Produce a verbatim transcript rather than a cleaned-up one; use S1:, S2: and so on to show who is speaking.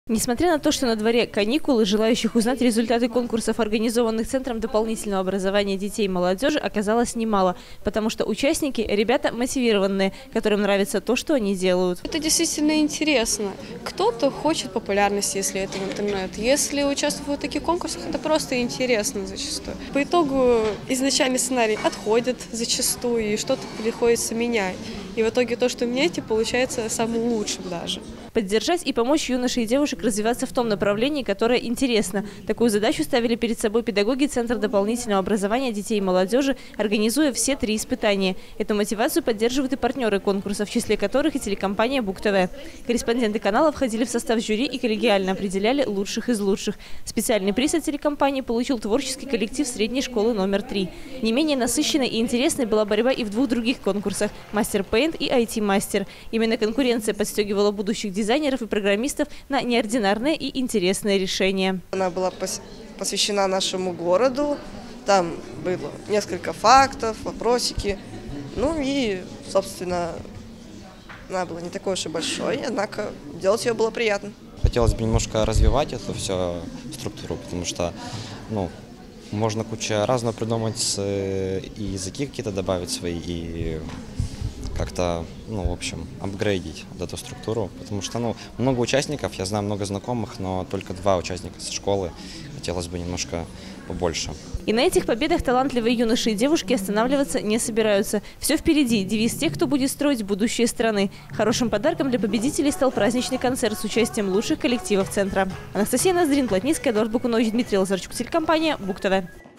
S1: Несмотря на то, что на дворе каникулы, желающих узнать результаты конкурсов, организованных Центром дополнительного образования детей и молодежи, оказалось немало. Потому что участники – ребята мотивированные, которым нравится то, что они делают.
S2: Это действительно интересно. Кто-то хочет популярности, если это интернет. Если участвовать в таких конкурсах, это просто интересно зачастую. По итогу изначальный сценарий отходит зачастую, и что-то приходится менять. И в итоге то, что меняете, получается самым лучшим даже.
S1: Поддержать и помочь юношей и девушек развиваться в том направлении, которое интересно. Такую задачу ставили перед собой педагоги Центра дополнительного образования детей и молодежи, организуя все три испытания. Эту мотивацию поддерживают и партнеры конкурса, в числе которых и телекомпания БугТВ. Корреспонденты канала входили в состав жюри и коллегиально определяли лучших из лучших. Специальный приз от телекомпании получил творческий коллектив средней школы номер три. Не менее насыщенной и интересной была борьба и в двух других конкурсах – Мастер Пейнт и ай ти-мастер. Именно конкуренция подстегивала будущих дизайнеров и программистов на неординарные и интересные решения.
S3: Она была посвящена нашему городу. Там было несколько фактов, вопросики. Ну и, собственно, она была не такой уж и большой, однако делать ее было приятно.
S4: Хотелось бы немножко развивать эту всю структуру, потому что, ну, можно куча разного придумать, и языки какие-то добавить свои, и как-то, ну, в общем, апгрейдить вот эту структуру, потому что, ну, много участников, я знаю много знакомых, но только два участника со школы, хотелось бы немножко побольше.
S1: И на этих победах талантливые юноши и девушки останавливаться не собираются. Все впереди, девиз тех, кто будет строить будущее страны. Хорошим подарком для победителей стал праздничный концерт с участием лучших коллективов Центра. Анастасия Ноздрин, Плотницкая, Эдуард Бакунович, Дмитрий Лазарчук, телекомпания БугТВ.